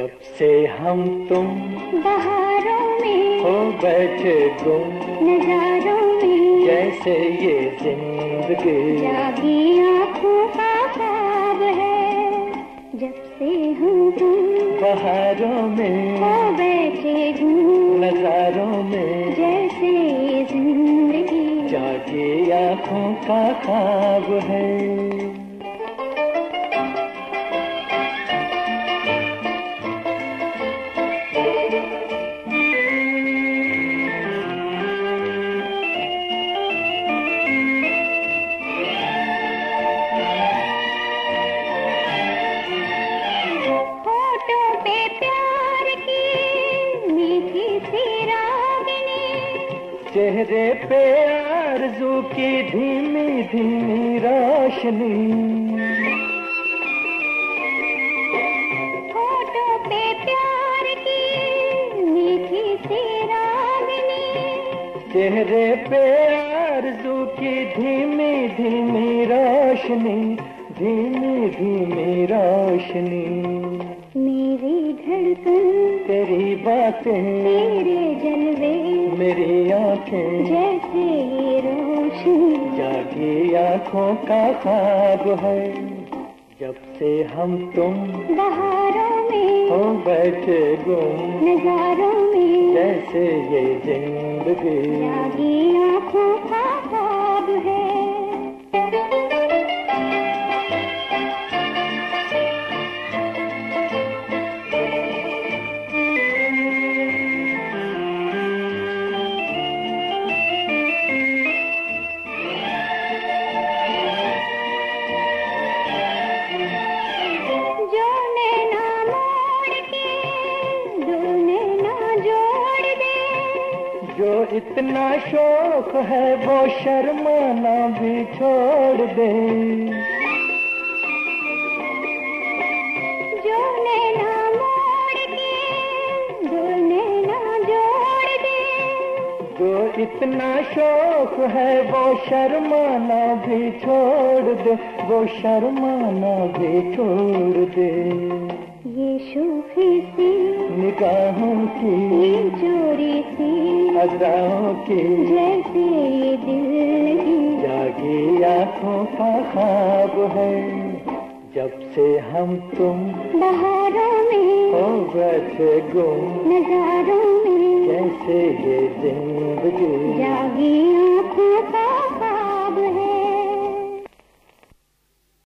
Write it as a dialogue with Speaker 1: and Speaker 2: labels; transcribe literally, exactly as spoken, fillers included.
Speaker 1: जब से हम तुम
Speaker 2: बहारों में
Speaker 1: हो बैठे गुम
Speaker 2: नजारों में,
Speaker 1: जैसे ये जिंदगी
Speaker 2: जागी आँखों का ख्वाब है। जब से हम तुम
Speaker 1: बहारों में
Speaker 2: हो बैठे गुम
Speaker 1: नजारों में,
Speaker 2: जैसे ये जिंदगी
Speaker 1: जागी आँखों का ख्वाब है। चेहरे पे आरज़ू की धीमी धीमी रोशनी,
Speaker 2: होठों पे प्यार की मीठी सी रागनी,
Speaker 1: चेहरे पे आरज़ू की धीमी धीमी रोशनी, धीमी धीमी रोशनी।
Speaker 2: मेरी धड़कन
Speaker 1: तेरी बातें,
Speaker 2: तेरे जलवे
Speaker 1: मेरी आँखें,
Speaker 2: जैसे ये रोशनी
Speaker 1: जागी आँखों का ख्वाब है। जब से हम तुम
Speaker 2: बहारों में
Speaker 1: हो बैठे गुम
Speaker 2: नजारों में,
Speaker 1: जैसे ये जिंदगी
Speaker 2: जागी आँखों का ख्वाब है।
Speaker 1: जो इतना शौक है वो शर्माना भी छोड़ दे,
Speaker 2: जो नैना मोड़ के जो नैना जोड़ दे,
Speaker 1: जो इतना शौक है वो शर्माना भी छोड़ दे, वो शर्माना भी छोड़ दे।
Speaker 2: ये शोखी सी
Speaker 1: निगाहों की,
Speaker 2: ये चोरी सी
Speaker 1: अदाओं की,
Speaker 2: जैसे ये दिल की
Speaker 1: जागी आँखों का ख्वाब है। जब से हम तुम
Speaker 2: बहारों में
Speaker 1: हो बैठे गुम
Speaker 2: नजारों में,
Speaker 1: जैसे ये जिंदगी